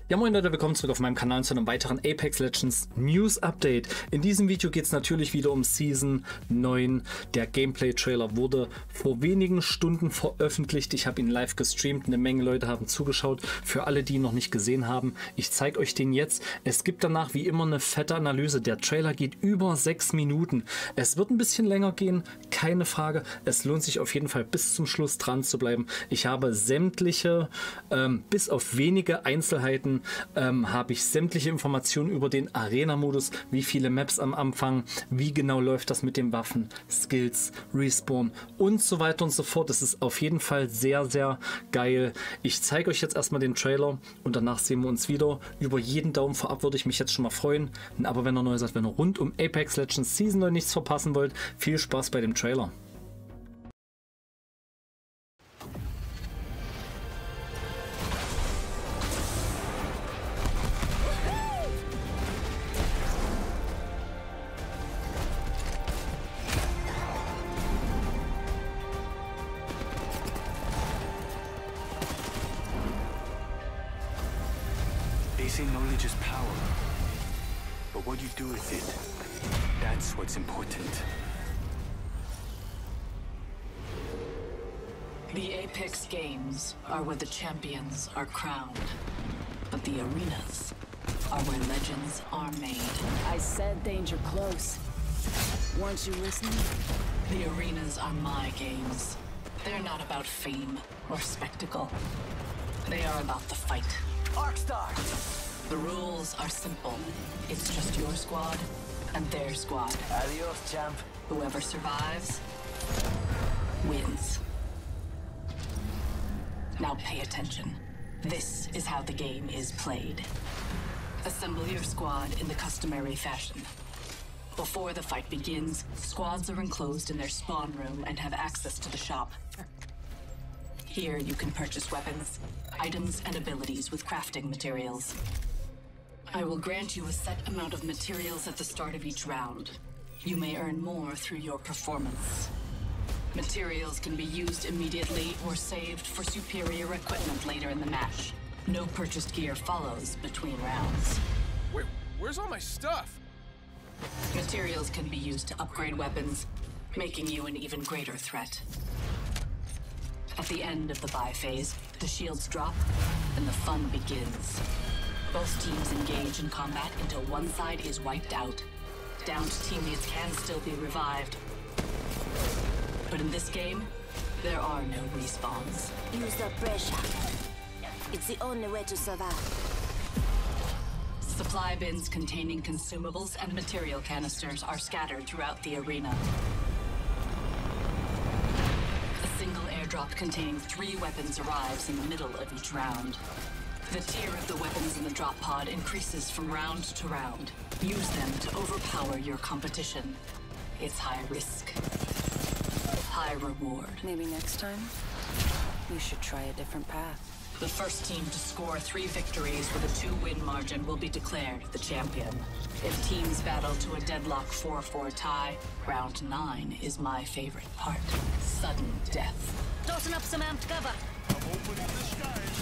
Ja moin Leute, willkommen zurück auf meinem Kanal zu einem weiteren Apex Legends News Update. In diesem Video geht es natürlich wieder um Season 9. Der Gameplay-Trailer wurde vor wenigen Stunden veröffentlicht. Ich habe ihn live gestreamt, eine Menge Leute haben zugeschaut. Für alle, die ihn noch nicht gesehen haben, ich zeige euch den jetzt. Es gibt danach wie immer eine fette Analyse. Der Trailer geht über 6 Minuten. Es wird ein bisschen länger gehen, keine Frage. Es lohnt sich auf jeden Fall bis zum Schluss dran zu bleiben. Ich habe sämtliche, bis auf wenige Einzelheiten, habe ich sämtliche Informationen über den Arena-Modus, wie viele Maps am Anfang, wie genau läuft das mit den Waffen, Skills, Respawn und so weiter und so fort. Das ist auf jeden Fall sehr, sehr geil. Ich zeige euch jetzt erstmal den Trailer und danach sehen wir uns wieder. Über jeden Daumen vorab würde ich mich jetzt schon mal freuen. Aber wenn ihr neu seid, wenn ihr rund um Apex Legends Season 9 nichts verpassen wollt, viel Spaß bei dem Trailer. They say knowledge is power, but what you do with it, that's what's important. The Apex Games are where the champions are crowned, but the arenas are where legends are made. I said danger close. Weren't you listening? The arenas are my games. They're not about fame or spectacle. They are about the fight. Arkstar! The rules are simple. It's just your squad and their squad. Adios, champ. Whoever survives wins. Now pay attention. This is how the game is played. Assemble your squad in the customary fashion. Before the fight begins, squads are enclosed in their spawn room and have access to the shop. Here you can purchase weapons, items, and abilities with crafting materials. I will grant you a set amount of materials at the start of each round. You may earn more through your performance. Materials can be used immediately or saved for superior equipment later in the match. No purchased gear follows between rounds. Wait, where's all my stuff? Materials can be used to upgrade weapons, making you an even greater threat. At the end of the buy phase, the shields drop and the fun begins. Both teams engage in combat until one side is wiped out. Downed teammates can still be revived. But in this game, there are no respawns. Use the pressure. It's the only way to survive. Supply bins containing consumables and material canisters are scattered throughout the arena. A single airdrop containing 3 weapons arrives in the middle of each round. The tier of the weapons in the drop pod increases from round to round. Use them to overpower your competition. It's high risk, high reward. Maybe next time, we should try a different path. The first team to score 3 victories with a 2-win margin will be declared the champion. If teams battle to a deadlock 4-4 tie, round 9 is my favorite part. Sudden death. Tossing up some amped cover. I'm opening the skies.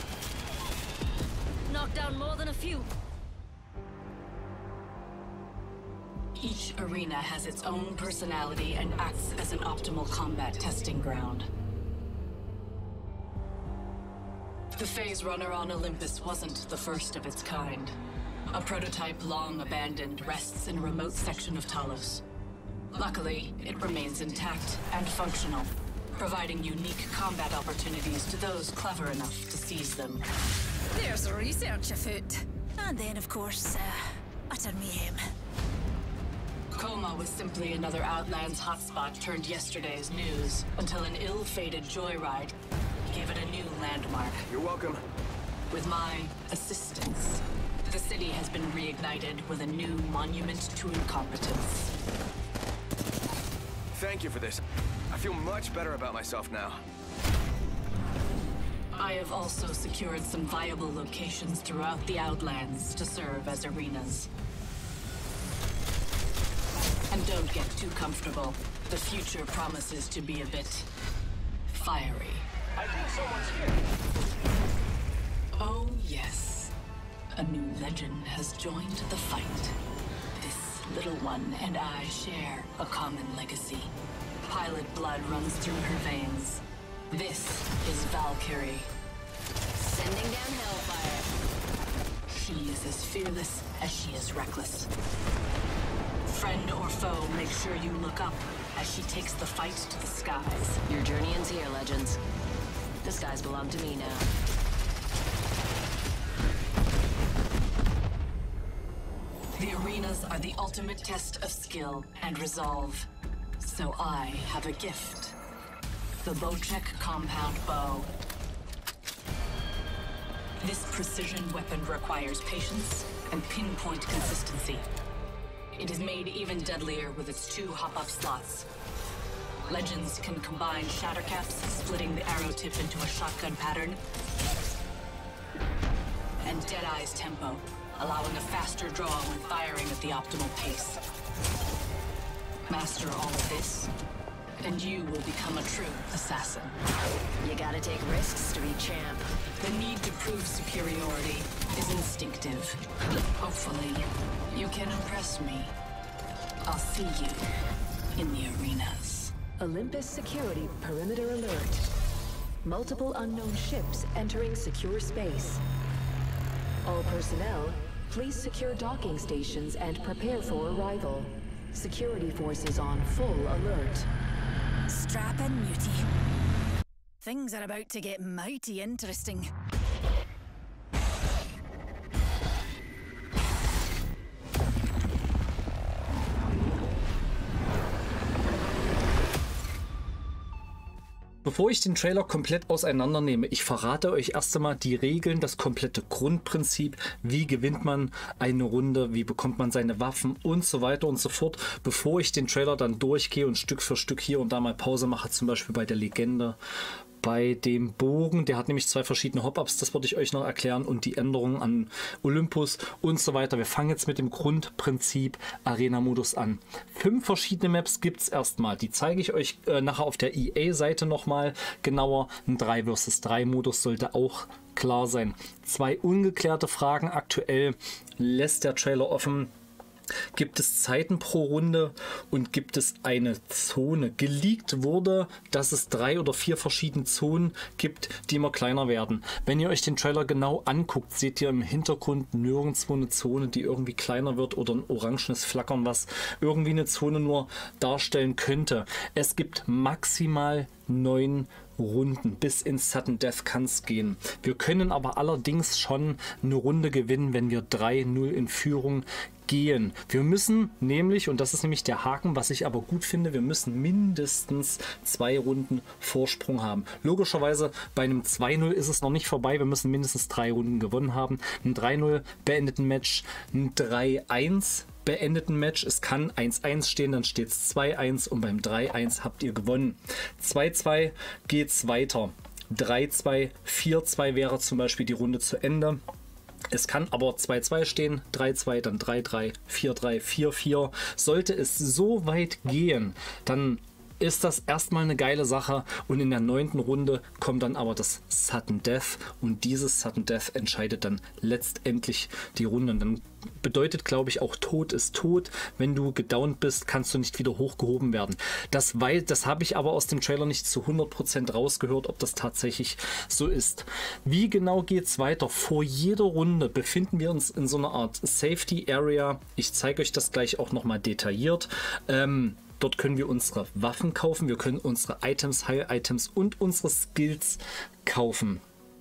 Knock down more than a few. Each arena has its own personality and acts as an optimal combat testing ground. The Phase Runner on Olympus wasn't the first of its kind. A prototype long abandoned rests in a remote section of Talos. Luckily, it remains intact and functional, providing unique combat opportunities to those clever enough to seize them. There's research afoot. And then, of course, utter mayhem. Coma was simply another Outlands hotspot turned yesterday's news, until an ill-fated joyride gave it a new landmark. You're welcome. With my assistance, the city has been reignited with a new monument to incompetence. Thank you for this. I feel much better about myself now. I have also secured some viable locations throughout the Outlands to serve as arenas. And don't get too comfortable. The future promises to be a bit fiery. I think someone's here. Oh yes, A new legend has joined the fight. This little one and I share a common legacy. Pilot blood runs through her veins. This is Valkyrie. Sending down hellfire. She is as fearless as she is reckless. Friend or foe, make sure you look up as she takes the fight to the skies. Your journey ends here, Legends. The skies belong to me now. The arenas are the ultimate test of skill and resolve. So I have a gift. The Bocek compound bow. This precision weapon requires patience and pinpoint consistency. It is made even deadlier with its 2 hop-up slots. Legends can combine shattercaps, splitting the arrow tip into a shotgun pattern, and Deadeye's tempo, allowing a faster draw when firing at the optimal pace. Master all of this, and you will become a true assassin. You gotta take risks to be champ. The need to prove superiority is instinctive. Hopefully, you can impress me. I'll see you in the arenas. Olympus Security Perimeter Alert. Multiple unknown ships entering secure space. All personnel, please secure docking stations and prepare for arrival. Security forces on full alert. Strap in, Mutie. Things are about to get mighty interesting. Bevor ich den Trailer komplett auseinandernehme, ich verrate euch erst einmal die Regeln, das komplette Grundprinzip, wie gewinnt man eine Runde, wie bekommt man seine Waffen und so weiter und so fort, bevor ich den Trailer dann durchgehe und Stück für Stück hier und da mal Pause mache, zum Beispiel bei der Legende. Bei dem Bogen, der hat nämlich 2 verschiedene Hop-Ups, das wollte ich euch noch erklären, und die Änderungen an Olympus und so weiter. Wir fangen jetzt mit dem Grundprinzip Arena-Modus an. 5 verschiedene Maps gibt es erstmal. Die zeige ich euch nachher auf der EA-Seite nochmal genauer. Ein 3 vs 3 Modus sollte auch klar sein. 2 ungeklärte Fragen aktuell lässt der Trailer offen. Gibt es Zeiten pro Runde und gibt es eine Zone? Geleakt wurde, dass es 3 oder 4 verschiedene Zonen gibt, die immer kleiner werden. Wenn ihr euch den Trailer genau anguckt, seht ihr im Hintergrund nirgendwo eine Zone, die irgendwie kleiner wird, oder ein orangenes Flackern, was irgendwie eine Zone nur darstellen könnte. Es gibt maximal 9 Runden. Bis ins Sudden Death kann es gehen. Wir können aber allerdings schon eine Runde gewinnen, wenn wir 3-0 in Führung gehen. Wir müssen nämlich, und das ist nämlich der Haken, was ich aber gut finde, wir müssen mindestens 2 Runden Vorsprung haben. Logischerweise bei einem 2-0 ist es noch nicht vorbei. Wir müssen mindestens 3 Runden gewonnen haben. Ein 3-0 beendeten Match, ein 3-1 beendeten Match. Es kann 1-1 stehen, dann steht es 2-1 und beim 3-1 habt ihr gewonnen. 2-2 geht es weiter. 3-2, 4-2 wäre zum Beispiel die Runde zu Ende. Es kann aber 2-2 stehen, 3-2, dann 3-3, 4-3, 4-4. Sollte es so weit gehen, dann ist das erstmal eine geile Sache, und in der 9. Runde kommt dann aber das Sudden Death, und dieses Sudden Death entscheidet dann letztendlich die Runde. Und dann bedeutet, glaube ich, auch Tod ist tot. Wenn du gedownt bist, kannst du nicht wieder hochgehoben werden. Das habe ich aber aus dem Trailer nicht zu 100% rausgehört, ob das tatsächlich so ist. Wie genau geht es weiter? Vor jeder Runde befinden wir uns in so einer Art Safety Area. Ich zeige euch das gleich auch nochmal detailliert. Dort können wir unsere Waffen kaufen, wir können unsere Items, Heil-Items und unsere Skills kaufen.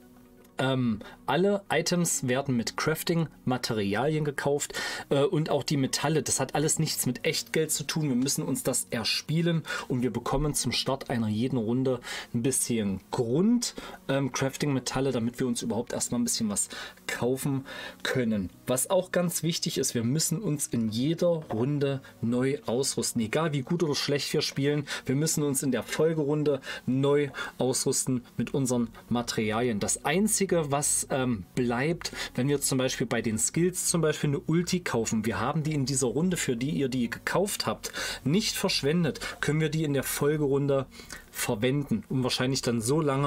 Alle Items werden mit Crafting-Materialien gekauft und auch die Metalle. Das hat alles nichts mit Echtgeld zu tun. Wir müssen uns das erspielen, und wir bekommen zum Start einer jeden Runde ein bisschen Crafting-Metalle, damit wir uns überhaupt erstmal ein bisschen was kaufen können. Was auch ganz wichtig ist, wir müssen uns in jeder Runde neu ausrüsten. Egal wie gut oder schlecht wir spielen, wir müssen uns in der Folgerunde neu ausrüsten mit unseren Materialien. Das Einzige, was bleibt, wenn wir zum Beispiel bei den Skills zum Beispiel eine Ulti kaufen, wir haben die in dieser Runde, für die ihr die gekauft habt, nicht verschwendet, können wir die in der Folgerunde verwenden und wahrscheinlich dann so lange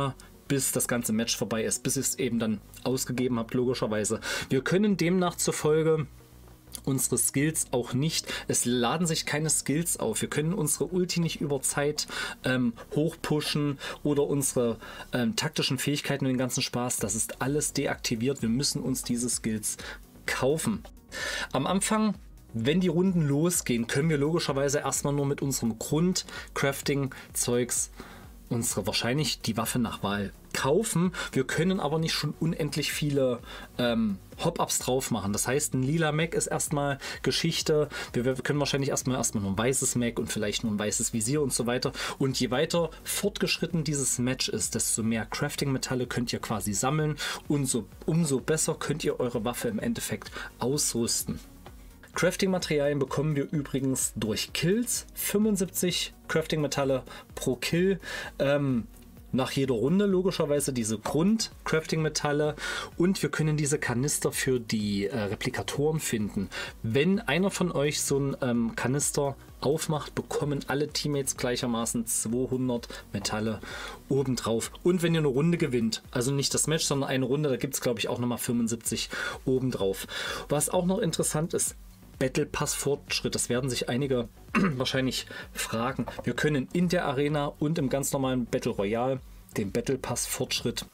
bis das ganze Match vorbei ist, bis ihr es eben dann ausgegeben habt, logischerweise. Wir können demnach zufolge unsere Skills auch nicht, es laden sich keine Skills auf. Wir können unsere Ulti nicht über Zeit hochpushen oder unsere taktischen Fähigkeiten und den ganzen Spaß. Das ist alles deaktiviert. Wir müssen uns diese Skills kaufen. Am Anfang, wenn die Runden losgehen, können wir logischerweise erstmal nur mit unserem Grund-Crafting-Zeugs unsere wahrscheinlich die Waffe nach Wahl kaufen. Wir können aber nicht schon unendlich viele Hop-Ups drauf machen. Das heißt, ein lila Mac ist erstmal Geschichte. Wir können wahrscheinlich erstmal nur ein weißes Mac und vielleicht nur ein weißes Visier und so weiter. Und je weiter fortgeschritten dieses Match ist, desto mehr Crafting-Metalle könnt ihr quasi sammeln und umso besser könnt ihr eure Waffe im Endeffekt ausrüsten. Crafting-Materialien bekommen wir übrigens durch Kills. 75 Crafting-Metalle pro Kill. Nach jeder Runde logischerweise diese Grund-Crafting-Metalle. Und wir können diese Kanister für die Replikatoren finden. Wenn einer von euch so einen Kanister aufmacht, bekommen alle Teammates gleichermaßen 200 Metalle obendrauf. Und wenn ihr eine Runde gewinnt, also nicht das Match, sondern eine Runde, da gibt es glaube ich auch nochmal 75 obendrauf. Was auch noch interessant ist, Battle Pass Fortschritt, das werden sich einige wahrscheinlich fragen. Wir können in der Arena und im ganz normalen Battle Royale den Battle Pass Fortschritt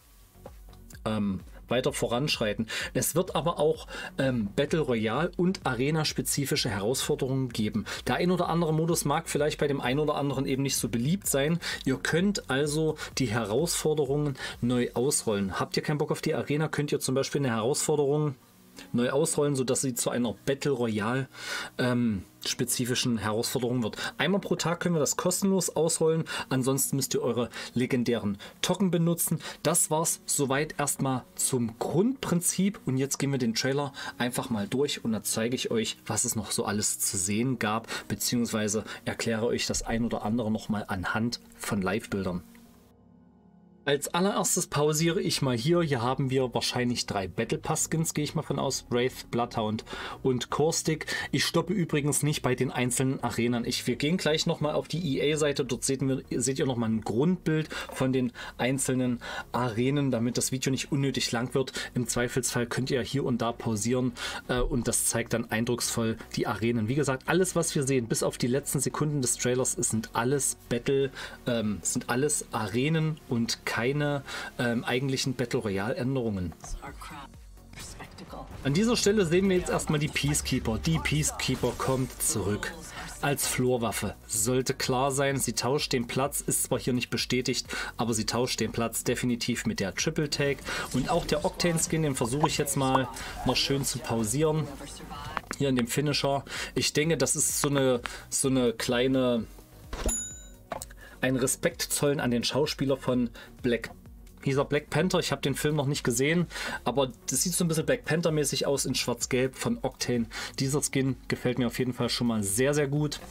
weiter voranschreiten. Es wird aber auch Battle Royale und Arena-spezifische Herausforderungen geben. Der ein oder andere Modus mag vielleicht bei dem einen oder anderen eben nicht so beliebt sein. Ihr könnt also die Herausforderungen neu ausrollen. Habt ihr keinen Bock auf die Arena, könnt ihr zum Beispiel eine Herausforderung neu ausrollen, sodass sie zu einer Battle Royale spezifischen Herausforderung wird. Einmal pro Tag können wir das kostenlos ausrollen, ansonsten müsst ihr eure legendären Token benutzen. Das war's soweit erstmal zum Grundprinzip und jetzt gehen wir den Trailer einfach mal durch und dann zeige ich euch, was es noch so alles zu sehen gab, beziehungsweise erkläre euch das ein oder andere nochmal anhand von Live-Bildern. Als allererstes pausiere ich mal hier. Hier haben wir wahrscheinlich 3 Battle Pass Skins, gehe ich mal von aus. Wraith, Bloodhound und Caustic. Ich stoppe übrigens nicht bei den einzelnen Arenen. Wir gehen gleich nochmal auf die EA-Seite. Dort seht ihr nochmal ein Grundbild von den einzelnen Arenen, damit das Video nicht unnötig lang wird. Im Zweifelsfall könnt ihr hier und da pausieren und das zeigt dann eindrucksvoll die Arenen. Wie gesagt, alles was wir sehen, bis auf die letzten Sekunden des Trailers, sind alles sind alles Arenen und keine eigentlichen Battle Royale Änderungen. An dieser Stelle sehen wir jetzt erstmal die Peacekeeper. Die Peacekeeper kommt zurück als Floorwaffe. Sollte klar sein, sie tauscht den Platz, ist zwar hier nicht bestätigt, aber sie tauscht den Platz definitiv mit der Triple Take. Und auch der Octane Skin, den versuche ich jetzt mal noch schön zu pausieren. Hier in dem Finisher. Ich denke, das ist so eine kleine... ein Respekt zollen an den Schauspieler von Black Panther. Ich habe den Film noch nicht gesehen, aber das sieht so ein bisschen Black Panther mäßig aus in schwarz-gelb von Octane. Dieser Skin gefällt mir auf jeden Fall schon mal sehr, sehr gut.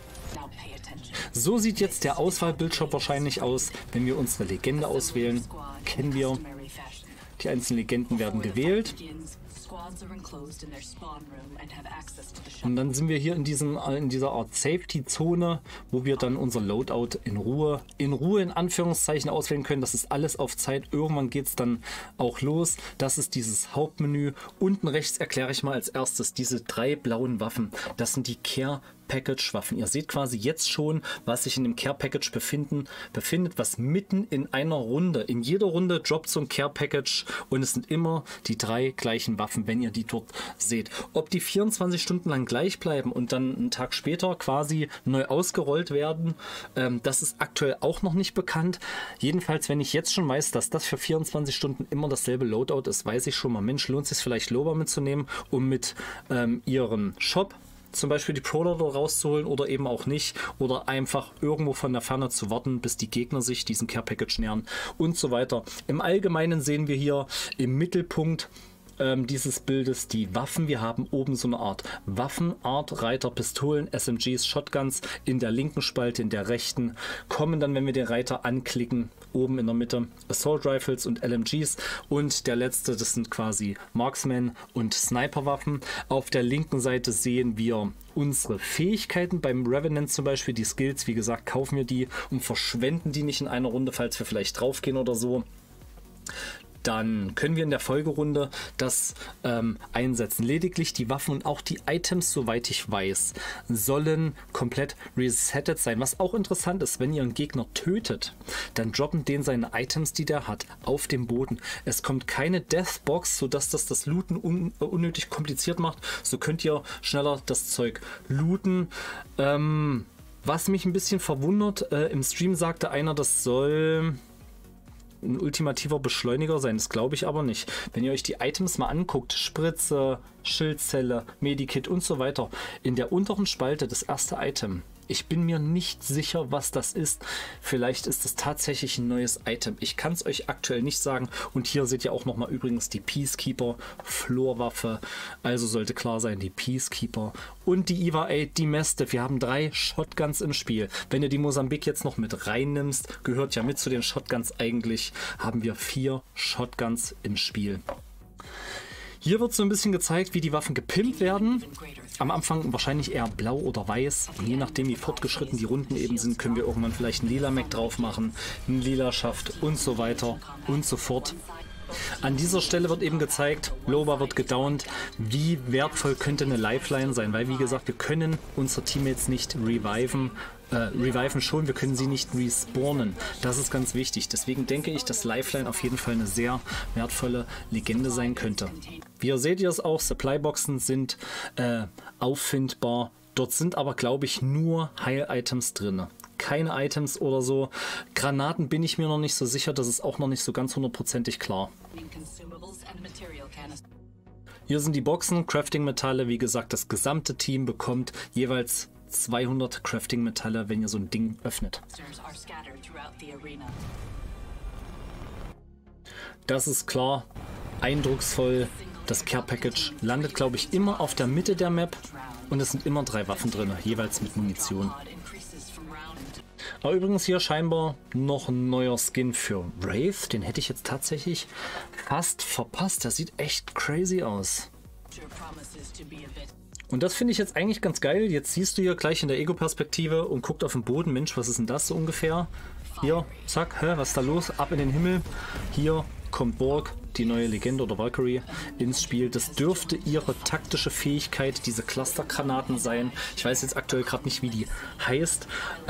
So sieht jetzt der Auswahlbildschirm wahrscheinlich aus, wenn wir unsere Legende auswählen. Kennen wir. Die einzelnen Legenden werden gewählt. Und dann sind wir hier in dieser Art Safety-Zone, wo wir dann unser Loadout in Ruhe in Anführungszeichen auswählen können. Das ist alles auf Zeit. Irgendwann geht es dann auch los. Das ist dieses Hauptmenü. Unten rechts erkläre ich mal als erstes diese 3 blauen Waffen. Das sind die Care Package Waffen. Ihr seht quasi jetzt schon, was sich in dem Care Package befindet, was mitten in einer Runde, in jeder Runde droppt so ein Care Package und es sind immer die 3 gleichen Waffen, wenn ihr die dort seht. Ob die 24 Stunden lang gleich bleiben und dann einen Tag später quasi neu ausgerollt werden, das ist aktuell auch noch nicht bekannt. Jedenfalls, wenn ich jetzt schon weiß, dass das für 24 Stunden immer dasselbe Loadout ist, weiß ich schon mal, Mensch, lohnt es sich vielleicht Loba mitzunehmen, um mit ihren Shop zum Beispiel die Pro-Loader rauszuholen oder eben auch nicht. Oder einfach irgendwo von der Ferne zu warten, bis die Gegner sich diesem Care-Package nähern und so weiter. Im Allgemeinen sehen wir hier im Mittelpunkt dieses Bildes die Waffen. Wir haben oben so eine Art Waffenart, Reiter, Pistolen, SMGs, Shotguns. In der linken Spalte, in der rechten kommen dann, wenn wir den Reiter anklicken, oben in der Mitte Assault Rifles und LMGs. Und der letzte, das sind quasi Marksman und Sniperwaffen. Auf der linken Seite sehen wir unsere Fähigkeiten. Beim Revenant zum Beispiel, die Skills, wie gesagt, kaufen wir die und verschwenden die nicht in einer Runde, falls wir vielleicht draufgehen oder so. Dann können wir in der Folgerunde das einsetzen. Lediglich die Waffen und auch die Items, soweit ich weiß, sollen komplett resettet sein. Was auch interessant ist, wenn ihr einen Gegner tötet, dann droppen den seine Items, die der hat, auf dem Boden. Es kommt keine Deathbox, sodass das Looten unnötig kompliziert macht. So könnt ihr schneller das Zeug looten. Was mich ein bisschen verwundert, im Stream sagte einer, das soll ein ultimativer Beschleuniger sein. Das glaube ich aber nicht. Wenn ihr euch die Items mal anguckt, Spritze, Schildzelle, Medikit und so weiter, in der unteren Spalte das erste Item. Ich bin mir nicht sicher, was das ist. Vielleicht ist es tatsächlich ein neues Item. Ich kann es euch aktuell nicht sagen. Und hier seht ihr auch nochmal übrigens die Peacekeeper Florwaffe. Also sollte klar sein, die Peacekeeper und die EVA 8, die Mastiff. Wir haben 3 Shotguns im Spiel. Wenn du die Mosambik jetzt noch mit reinnimmst, gehört ja mit zu den Shotguns eigentlich, haben wir 4 Shotguns im Spiel. Hier wird so ein bisschen gezeigt, wie die Waffen gepimpt werden. Am Anfang wahrscheinlich eher blau oder weiß. Und je nachdem, wie fortgeschritten die Runden eben sind, können wir irgendwann vielleicht einen lila Mac drauf machen, einen lila Schaft und so weiter und so fort. An dieser Stelle wird eben gezeigt, Loba wird gedownt. Wie wertvoll könnte eine Lifeline sein? Weil, wie gesagt, wir können unsere Teammates nicht reviven. Reviven schon, wir können sie nicht respawnen. Das ist ganz wichtig. Deswegen denke ich, dass Lifeline auf jeden Fall eine sehr wertvolle Legende sein könnte. Wie ihr seht, ihr es auch, Supplyboxen sind auffindbar. Dort sind aber, glaube ich, nur Heil-Items drin. Keine Items oder so. Granaten bin ich mir noch nicht so sicher. Das ist auch noch nicht so ganz hundertprozentig klar. Hier sind die Boxen, Crafting-Metalle. Wie gesagt, das gesamte Team bekommt jeweils 200 Crafting-Metalle, wenn ihr so ein Ding öffnet. Das ist klar, eindrucksvoll. Das Care-Package landet, glaube ich, immer auf der Mitte der Map und es sind immer 3 Waffen drin, jeweils mit Munition. Aber übrigens hier scheinbar noch ein neuer Skin für Wraith. Den hätte ich jetzt tatsächlich fast verpasst. Der sieht echt crazy aus. Und das finde ich jetzt eigentlich ganz geil. Jetzt siehst du hier gleich in der Ego-Perspektive und guckt auf den Boden. Mensch, was ist denn das so ungefähr? Hier, zack, was ist da los? Ab in den Himmel. Hier kommt Borg, die neue Legende oder Valkyrie, ins Spiel. Das dürfte ihre taktische Fähigkeit, diese Clustergranaten sein. Ich weiß jetzt aktuell gerade nicht, wie die heißt.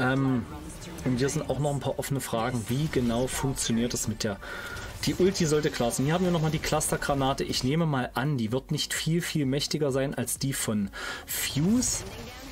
Und hier sind auch noch ein paar offene Fragen. Wie genau funktioniert das mit der... Die Ulti sollte klar sein. Hier haben wir nochmal die Clustergranate. Ich nehme mal an, die wird nicht viel mächtiger sein als die von Fuse.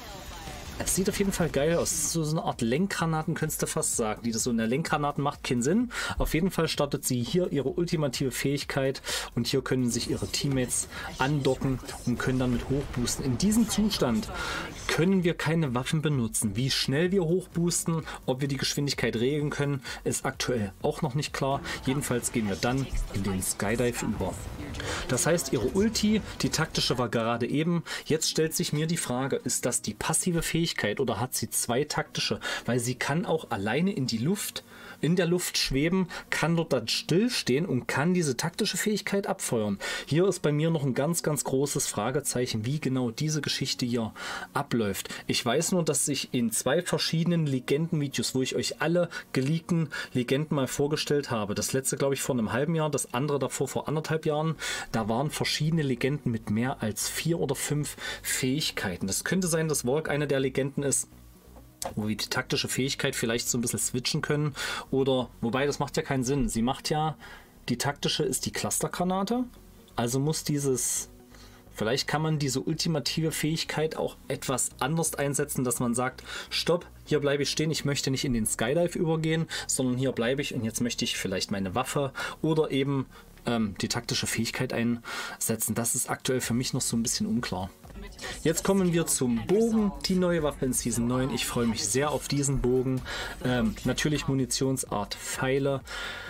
Es sieht auf jeden Fall geil aus. Das ist so eine Art Lenkgranaten, könntest du fast sagen. Die das so in der Lenkgranaten macht keinen Sinn. Auf jeden Fall startet sie hier ihre ultimative Fähigkeit und hier können sich ihre Teammates andocken und können dann mit hochboosten. In diesem Zustand können wir keine Waffen benutzen. Wie schnell wir hochboosten, ob wir die Geschwindigkeit regeln können, ist aktuell auch noch nicht klar. Jedenfalls gehen wir dann in den Skydive über. Das heißt, ihre Ulti, die taktische war gerade eben. Jetzt stellt sich mir die Frage, ist das die passive Fähigkeit oder hat sie 2 taktische? Weil sie kann auch alleine in der Luft schweben, kann dort dann stillstehen und kann diese taktische Fähigkeit abfeuern. Hier ist bei mir noch ein ganz großes Fragezeichen, wie genau diese Geschichte hier abläuft. Ich weiß nur, dass ich in 2 verschiedenen Legenden-Videos, wo ich euch alle geleakten Legenden mal vorgestellt habe, das letzte glaube ich vor einem halben Jahr, das andere davor vor 1,5 Jahren, da waren verschiedene Legenden mit mehr als 4 oder 5 Fähigkeiten. Das könnte sein, dass Valk eine der Legenden ist, wo wir die taktische Fähigkeit vielleicht so ein bisschen switchen können. Oder, wobei, das macht ja keinen Sinn. Sie macht ja, die taktische ist die Clustergranate. Also muss dieses, vielleicht kann man diese ultimative Fähigkeit auch etwas anders einsetzen, dass man sagt, stopp, hier bleibe ich stehen, ich möchte nicht in den Skydive übergehen, sondern hier bleibe ich und jetzt möchte ich vielleicht meine Waffe oder eben die taktische Fähigkeit einsetzen. Das ist aktuell für mich noch so ein bisschen unklar. Jetzt kommen wir zum Bogen, die neue Waffe in Season 9. Ich freue mich sehr auf diesen Bogen. Natürlich Munitionsart Pfeile.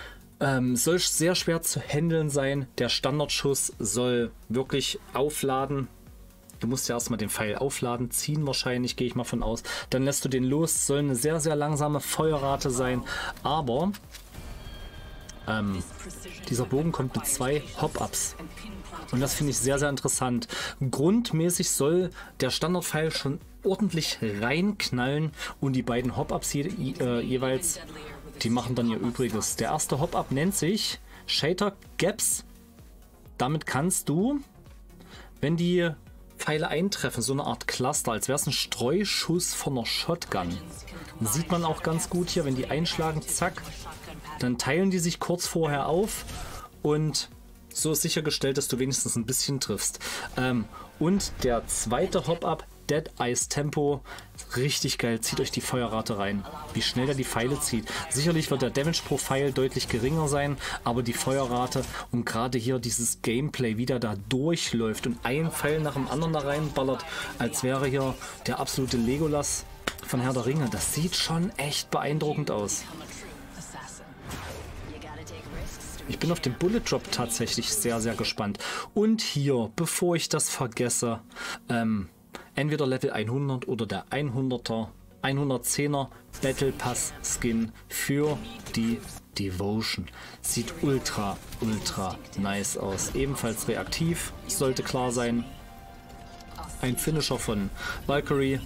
Soll sehr schwer zu handeln sein. Der Standardschuss soll wirklich aufladen. Du musst ja erstmal den Pfeil aufladen, ziehen wahrscheinlich, gehe ich mal von aus. Dann lässt du den los. Soll eine sehr langsame Feuerrate sein. Aber dieser Bogen kommt mit 2 Hop-Ups. Und das finde ich sehr interessant. Grundmäßig soll der Standardpfeil schon ordentlich reinknallen und die beiden Hop-Ups jeweils, die machen dann ihr Übriges. Der erste Hop-Up nennt sich Shader Gaps. Damit kannst du, wenn die Pfeile eintreffen, so eine Art Cluster, als wäre es ein Streuschuss von einer Shotgun. Das sieht man auch ganz gut hier, wenn die einschlagen, zack, dann teilen die sich kurz vorher auf und so ist sichergestellt, dass du wenigstens ein bisschen triffst. Und der zweite Hop-Up, Dead Eyes Tempo, richtig geil, zieht euch die Feuerrate rein, wie schnell er die Pfeile zieht. Sicherlich wird der Damage pro Pfeil deutlich geringer sein, aber die Feuerrate und gerade hier dieses Gameplay, wie der da durchläuft und ein Pfeil nach dem anderen da reinballert, als wäre hier der absolute Legolas von Herr der Ringe. Das sieht schon echt beeindruckend aus. Ich bin auf den Bullet Drop tatsächlich sehr, sehr gespannt. Und hier, bevor ich das vergesse, entweder Level 100 oder der 110er Battle Pass Skin für die Devotion. Sieht ultra, ultra nice aus. Ebenfalls reaktiv, sollte klar sein. Ein Finisher von Valkyrie.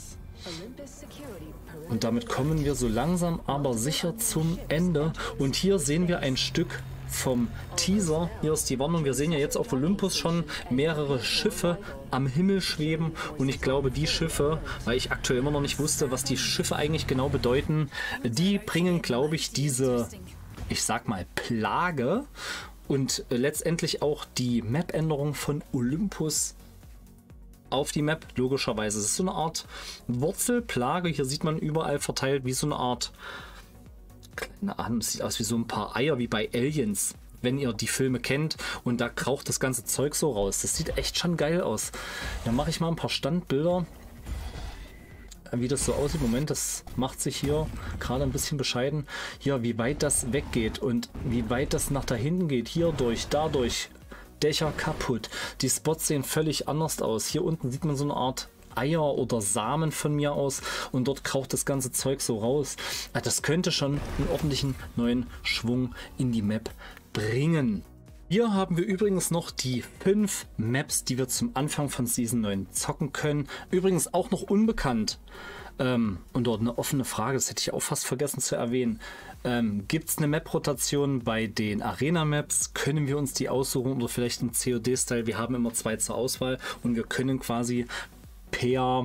Und damit kommen wir so langsam aber sicher zum Ende. Und hier sehen wir ein Stück vom Teaser. Hier ist die Warnung. Wir sehen ja jetzt auf Olympus schon mehrere Schiffe am Himmel schweben. Und ich glaube, die Schiffe, weil ich aktuell immer noch nicht wusste, was die Schiffe eigentlich genau bedeuten, die bringen, glaube ich, diese, ich sag mal, Plage und letztendlich auch die Map-Änderung von Olympus auf die Map, logischerweise. Es ist so eine Art Wurzelplage. Hier sieht man überall verteilt wie so eine Art, keine Ahnung, es sieht aus wie so ein paar Eier, wie bei Aliens, wenn ihr die Filme kennt. Und da kraucht das ganze Zeug so raus. Das sieht echt schon geil aus. Dann mache ich mal ein paar Standbilder, wie das so aussieht. Moment, das macht sich hier gerade ein bisschen bescheiden. Hier, wie weit das weggeht und wie weit das nach da hinten geht. Hier durch, dadurch. Dächer kaputt. Die Spots sehen völlig anders aus. Hier unten sieht man so eine Art Eier oder Samen von mir aus und dort kraucht das ganze Zeug so raus. Das könnte schon einen ordentlichen neuen Schwung in die Map bringen. Hier haben wir übrigens noch die 5 Maps, die wir zum Anfang von Season 9 zocken können. Übrigens auch noch unbekannt. Und dort eine offene Frage, das hätte ich auch fast vergessen zu erwähnen. Gibt es eine Map-Rotation bei den Arena-Maps? Können wir uns die aussuchen oder vielleicht im COD-Style? Wir haben immer 2 zur Auswahl und wir können quasi per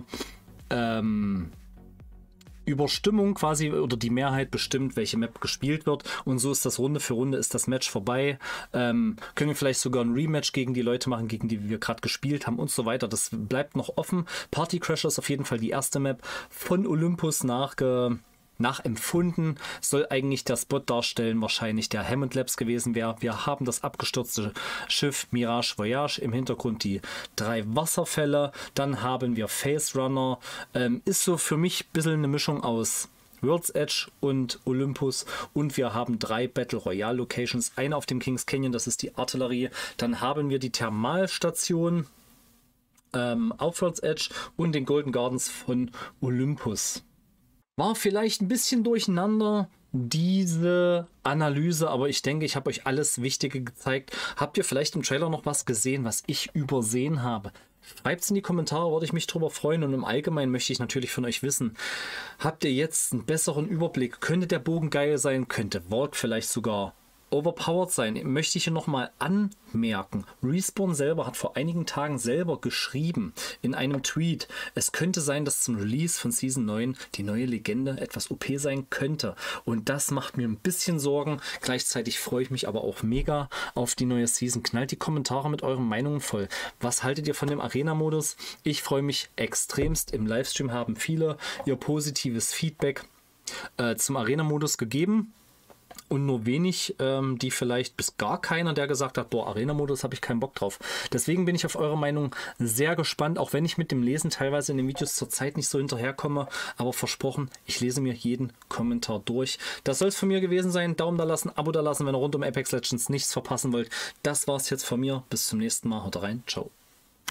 Überstimmung quasi oder die Mehrheit bestimmt, welche Map gespielt wird und so ist das Runde für Runde, ist das Match vorbei. Können wir vielleicht sogar ein Rematch gegen die Leute machen, gegen die wir gerade gespielt haben und so weiter. Das bleibt noch offen. Party Crasher ist auf jeden Fall die erste Map von Olympus nachempfunden, soll eigentlich der Spot darstellen, wahrscheinlich der Hammond Labs gewesen wäre. Wir haben das abgestürzte Schiff Mirage Voyage, im Hintergrund die 3 Wasserfälle, dann haben wir Face Runner, ist so für mich ein bisschen eine Mischung aus World's Edge und Olympus und wir haben 3 Battle Royale Locations, eine auf dem Kings Canyon, das ist die Artillerie, dann haben wir die Thermalstation auf World's Edge und den Golden Gardens von Olympus. War vielleicht ein bisschen durcheinander, diese Analyse, aber ich denke, ich habe euch alles Wichtige gezeigt. Habt ihr vielleicht im Trailer noch was gesehen, was ich übersehen habe? Schreibt es in die Kommentare, würde ich mich drüber freuen. Und im Allgemeinen möchte ich natürlich von euch wissen, habt ihr jetzt einen besseren Überblick? Könnte der Bogen geil sein? Könnte Valk vielleicht sogar overpowered sein? Möchte ich hier nochmal anmerken. Respawn selber hat vor einigen Tagen selber geschrieben in einem Tweet, es könnte sein, dass zum Release von Season 9 die neue Legende etwas OP sein könnte. Und das macht mir ein bisschen Sorgen. Gleichzeitig freue ich mich aber auch mega auf die neue Season. Knallt die Kommentare mit euren Meinungen voll. Was haltet ihr von dem Arena-Modus? Ich freue mich extremst. Im Livestream haben viele ihr positives Feedback zum Arena-Modus gegeben. Und nur wenig, die vielleicht bis gar keiner, der gesagt hat, boah, Arena-Modus habe ich keinen Bock drauf. Deswegen bin ich auf eure Meinung sehr gespannt, auch wenn ich mit dem Lesen teilweise in den Videos zurzeit nicht so hinterherkomme. Aber versprochen, ich lese mir jeden Kommentar durch. Das soll es von mir gewesen sein. Daumen da lassen, Abo da lassen, wenn ihr rund um Apex Legends nichts verpassen wollt. Das war es jetzt von mir. Bis zum nächsten Mal. Haut rein. Ciao.